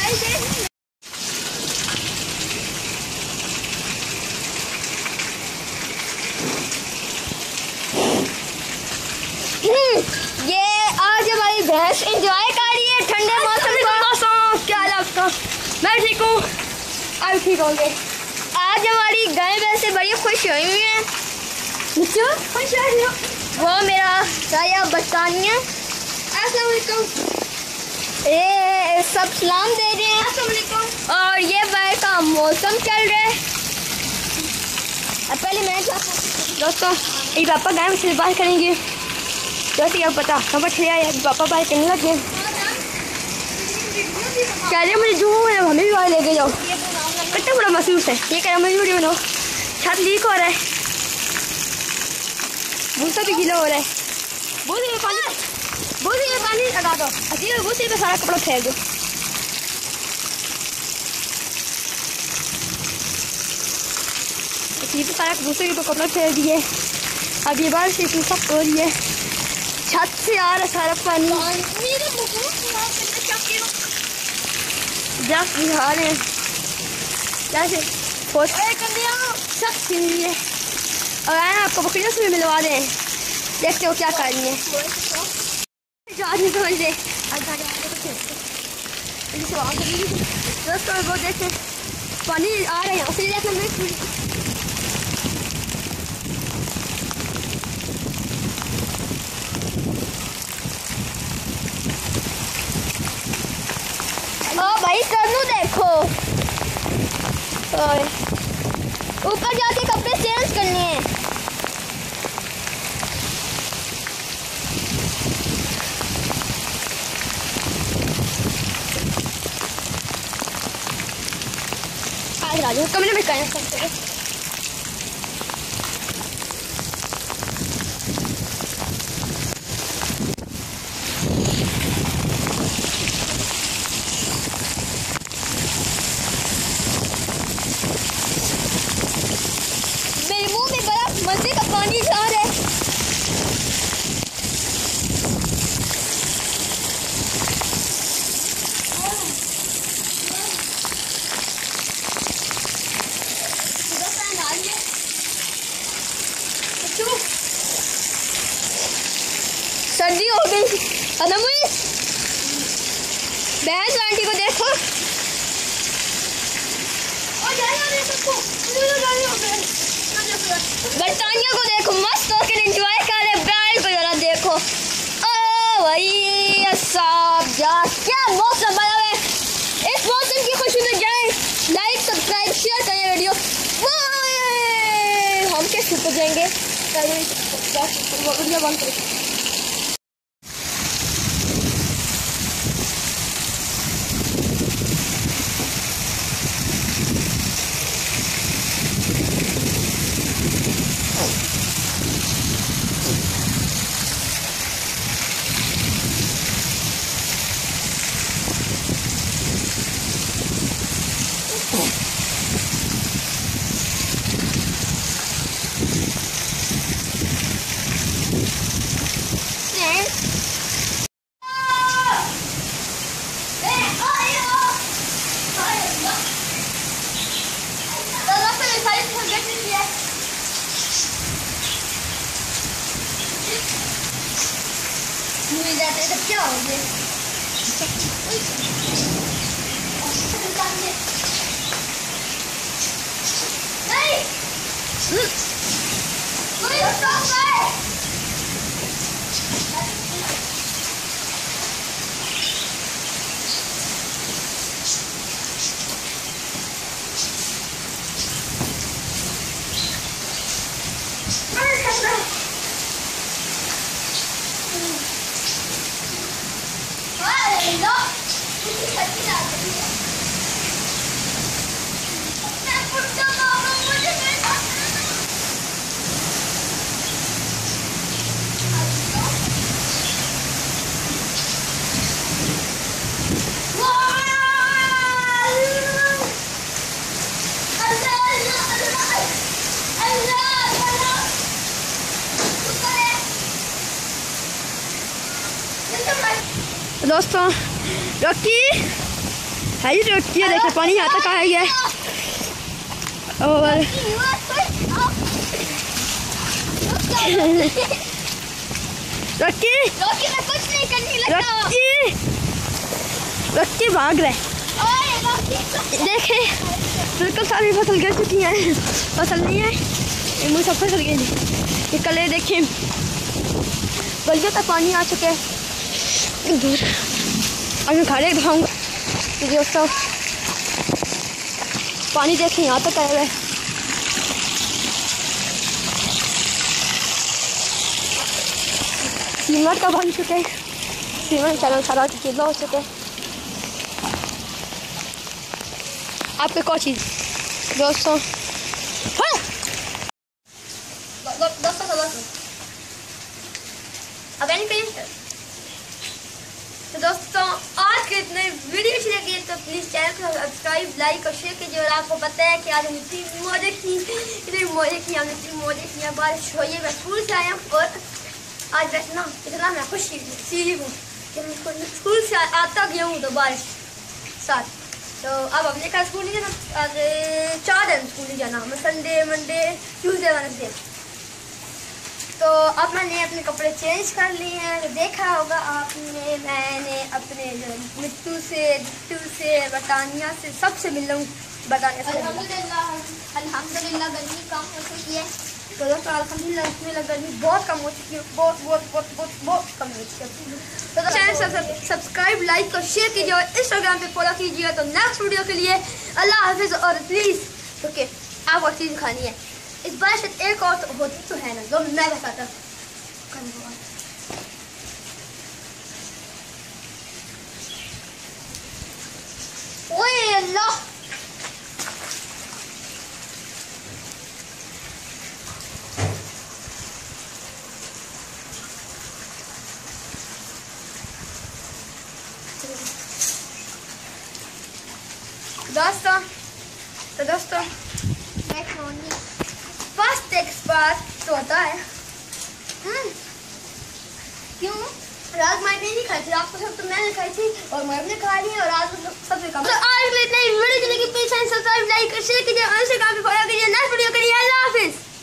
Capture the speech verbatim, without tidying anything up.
ये आज हमारी भैंस एंजॉय कर रही है ठंडे मौसम को। क्या हाल है आपका? मैं ठीक हूँ, आप ठीक होंगे। आज हमारी गाय भैंसे बड़ी खुश हुई हुई हैं। खुश हो? वो मेरा साया बरतानिया। अस्सलाम वालेकुम। ये सब सलाम दे रहे हैं। अस्सलाम वालेकुम। और ये बाहर का मौसम चल रहा है। पहले मैं दोस्तों एक पापा गाय मछली बाहर करेंगे। जैसे क्या पता खबर चले आया पापा बाहर करने लगे। कह रहे मुझे जो है हमें भी बाहर लेके जाओ। कितना बड़ा महसूस है ये, कह रहा मुझे वीडियो बनाओ। छत लीक हो रहा है, भूसा भी गीला हो रहा है। भूसी में पानी भूसी में पानी लगा दो। अजीब भूसी पे सारा कपड़ा फेंक दो। अजीब सारा भूसे के ऊपर कपड़ा फेंक दिए। अब ये बारिश इतनी सख्त हो रही है, छत से आ रहा सारा पानी। जब बिहार है जैसे सख्त हुई है। और आए आपको बकरियों से भी मिलवा दें, देखते हो क्या कर रही है। नहीं समझते दोस्तों, वो देखें पानी आ रहा है यहाँ से। ओ भाई तनु देखो, ऊपर जाके कपड़े चेंज करने हैं। आज राजू कमरे में करना सकते हैं। मेरे मुंह में बड़ा मजे का पानी जा रहा है। सर्दी हो गई। भैंस आंटी को देखो, बरतानिया को देखो, मस्त होकर एंजॉय कर रहे। बैल को जरा देखो। ओ भाई साहब जा क्या मौसम बना है। इस मौसम की खुशी में जाएं, लाइक सब्सक्राइब शेयर करें वीडियो। हम कैसे ऊपर जाएंगे? वीडियो बंद करें। क्या हो गया? दोस्तों रॉकी है तो ये देखिए पानी यहाँ तक आ गया है। और रॉकी रॉकी मैं कुछ नहीं करने लगा। रॉकी रॉकी भाग रहे। देखें बिल्कुल सारी फसल गिर चुकी हैं। फसल नहीं है ये मुझे सब फसल गई। ये कलर देखें गलियों तक पानी आ चुके हैं। दूर अब मैं खाने दिखाऊँगा दोस्तों। पानी देखें यहाँ तक आया हुआ है। सीमेंट का बन चुके हैं। सीमेंट चलो सारा गीला हो चुके हैं। आपके कौन चीज़ दोस्तों दोस्तों दोस्तों अब तो दोस्तों आज के इतने वीडियो अच्छी लगी तो प्लीज़ चैनल को सब्सक्राइब लाइक और शेयर कीजिए। और आपको पता है कि आज हम इतनी मौजे की इतनी मौजे की हमने इतनी मौजे की बारिश हुई है। मैं स्कूल से आया और आज वैसे ना इतना मैं खुश सीरी हूँ कि मैं स्कूल से आता गया हूँ तो बारिश साथ। तो अब अपने कल स्कूल नहीं जाना। आज चार दिन स्कूल नहीं जाना। मैं संडे मंडे ट्यूसडे वेडनेसडे। तो अब मैंने अपने कपड़े चेंज कर लिए हैं। तो देखा होगा आपने मैंने अपने जो मिट्टू से बिट्टू से बटानिया से सबसे मिल रहा हूँ। बटानिया से अल्हम्दुलिल्लाह अल्हम्दुलिल्लाह गर्मी कम हो चुकी है। तो दोस्तों अल्हम्दुलिल्लाह इसमें गर्मी बहुत कम हो चुकी है। बहुत बहुत बहुत बहुत बहुत कम हो चुकी है। तो चैनल सब्सक्राइब लाइक और शेयर कीजिए और इंस्टाग्राम पे फॉलो कीजिए। तो नेक्स्ट वीडियो के लिए अल्लाह हाफिज़। और प्लीज़ ओके आपको चीज़ खानी है इस बार शायद एक और तो होती तो है ना जो मैं बताता। ओए अल्लाह दोस्तों तो दोस्तों फर्स्ट एक्सपर्ट तो होता है क्यों रात मैंने नहीं खाई थी। आपको सब तो मैंने खाई थी और मैंने खा ली और आज सबसे कम। तो आज के लिए इतना ही वीडियो के लिए प्लीज सब्सक्राइब लाइक शेयर कीजिए और इंस्टाग्राम पे फॉलो कीजिए। नेक्स्ट वीडियो के लिए अल्लाह हाफिज़।